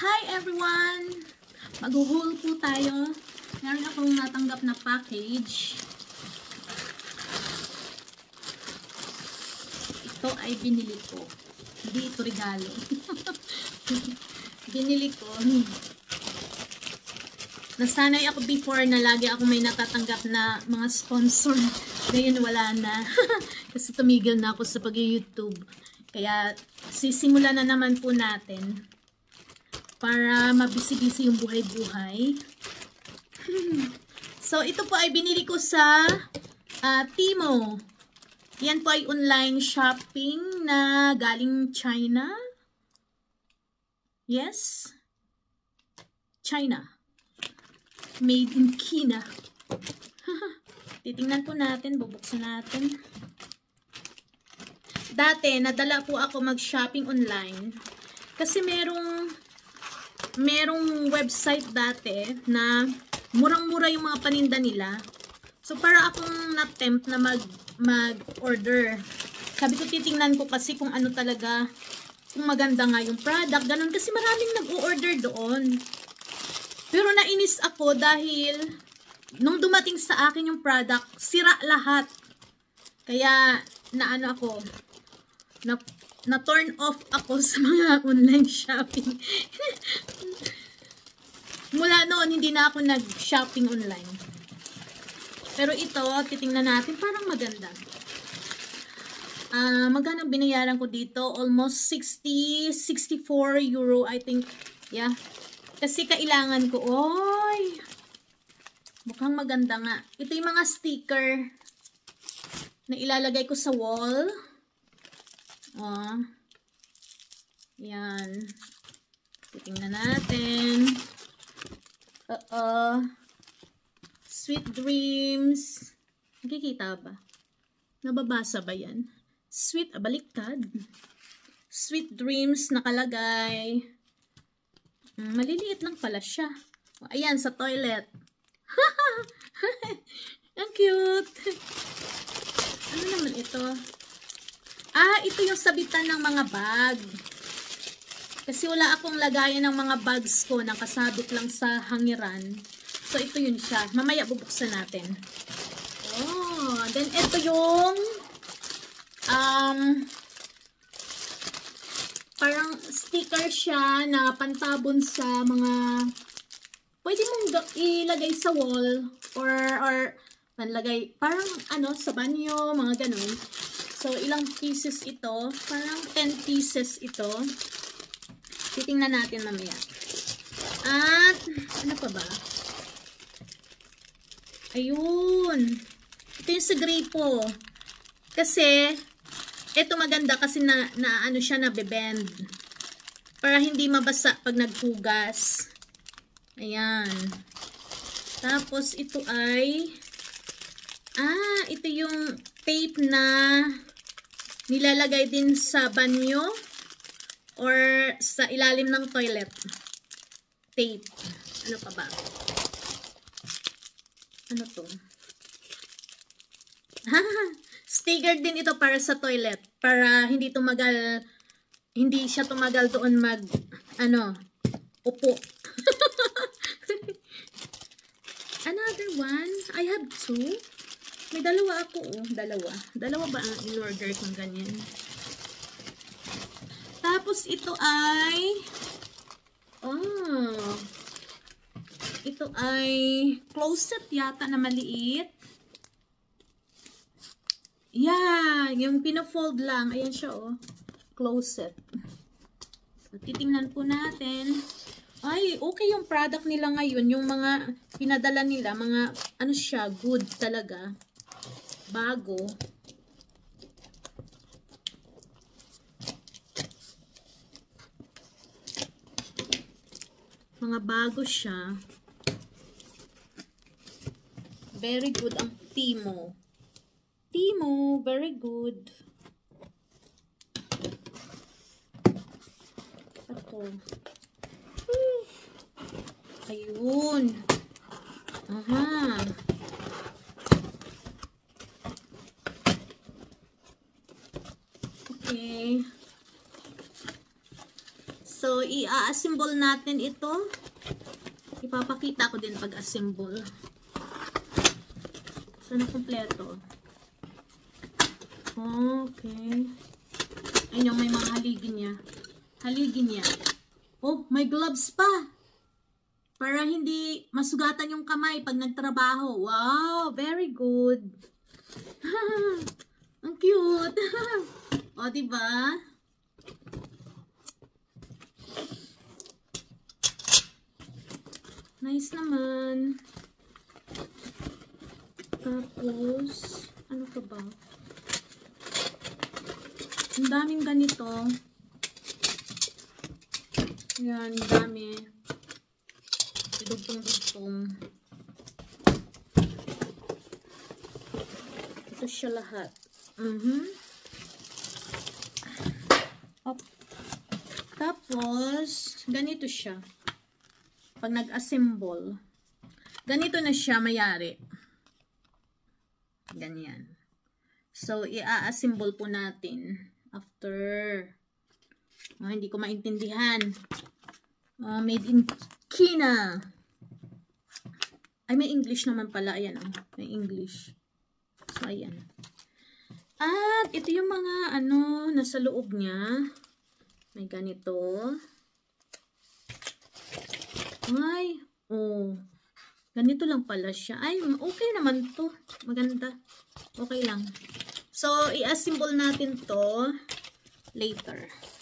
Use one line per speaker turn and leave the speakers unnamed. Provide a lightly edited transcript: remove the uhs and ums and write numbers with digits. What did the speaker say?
Hi everyone! Mag-haul po tayo. Meron akong natanggap na package. Ito ay binili ko. Hindi ito regalo. Binili ko. Nasanay ako before na lagi ako may natatanggap na mga sponsor. Ngayon wala na. Kasi tumigil na ako sa pag-YouTube. Kaya sisimula na naman po natin. Para mabisi-bisi yung buhay-buhay. So, ito po ay binili ko sa Temu. Yan po ay online shopping na galing China. Yes. China. Made in China. Titingnan po natin. Bubuksan natin. Dati, nadala po ako mag-shopping online. Kasi merong website dati na murang-mura yung mga paninda nila. So, para akong na-tempt na mag-order. Sabi ko, titingnan ko kasi kung ano talaga, kung maganda nga yung product. Ganun, kasi maraming nag-o-order doon. Pero nainis ako dahil nung dumating sa akin yung product, sira lahat. Kaya, na-turn off ako sa mga online shopping. Mula noon, hindi na ako nag-shopping online. Pero ito, titingnan natin, parang maganda. Magkano binayaran ko dito? Almost 64 euro, I think. Yeah. Kasi kailangan ko, oy, mukhang maganda nga. Ito yung mga sticker na ilalagay ko sa wall. Yan. Titingnan natin. Sweet Dreams. Nakikita ba? Nababasa ba yan? Baliktad. Sweet Dreams nakalagay. Maliliit lang pala siya. Ayan, sa toilet. Ang cute. Ano naman ito? Ito yung sabitan ng mga bag. Kasi wala akong lagayan ng mga bags ko na kasabit lang sa hangiran. So, ito yun siya. Mamaya bubuksan natin. Then ito yung parang sticker siya na pantabon sa mga pwede mong ilagay sa wall or panlagay parang sa banyo, mga ganun. So, ilang pieces ito? Parang 10 pieces ito. Titingnan natin mamaya. At, ano pa ba? Ayun. Ito yung sa gripo. Kasi, ito maganda kasi na ano siya, nabebend. Para hindi mabasa pag naghugas. Ayan. Tapos, ito ay, ito yung tape na nilalagay din sa banyo or sa ilalim ng toilet. Tape. Ano pa ba? Ano to? Sticker din ito para sa toilet. Para hindi siya tumagal doon upo. Another one. I have two. May dalawa ako, dalawa. Dalawa ba ang in-order kung ganyan? Tapos, ito ay closet yata na maliit. Yeah, yung pina-fold lang. Ayan siya, closet. So, titingnan po natin. Ay, okay yung product nila ngayon. Yung mga pinadala nila, mga siya, good talaga. Bago. Mga bago siya. Very good ang Temu. Temu, very good. Ito. Ayun. Okay. So, i-assemble natin ito. Ipapakita ko din pag-assemble. So, na kompleto. Okay. Ayun yung may mga haligi niya. Haligi niya. Oh, may gloves pa. Para hindi masugatan yung kamay pag nagtrabaho. Wow, very good. Ang cute. O, diba? Nice naman. Tapos, ano ka ba? Ang daming ganito. Yan, ang dami. Dugtong-dugtong. Ito siya lahat. Tapos, ganito siya. Pag nag-assemble, ganito na siya mayari. Ganyan. So, i-assemble po natin after. Hindi ko maintindihan. Made in China. Ay, may English naman pala. Ayan, may English. So, ayan. At, ito yung mga, nasa loob niya. May ganito. Ay, ganito lang pala siya. Ay, okay naman to. Maganda. Okay lang. So, i-assemble natin to later.